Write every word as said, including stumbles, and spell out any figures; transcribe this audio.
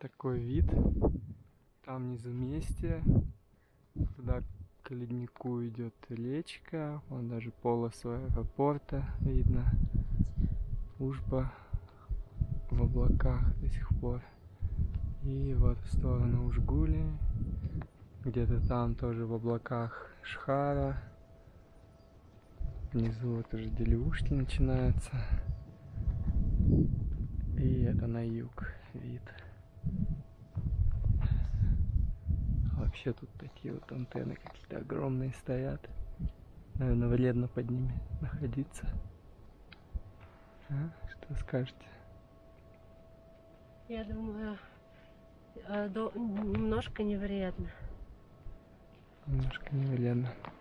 такой вид. Там внизу месте, туда к леднику идет речка, вон даже полосу аэропорта видно. Ужба в облаках до сих пор. И вот в сторону Ужгули, где-то там тоже в облаках Шхара. Внизу вот уже Делиушти начинается. И это на юг вид. Вообще тут такие вот антенны какие-то огромные стоят. Наверное, вредно под ними находиться. А? Что скажете? Я думаю, немножко не вредно. Немножко не вредно.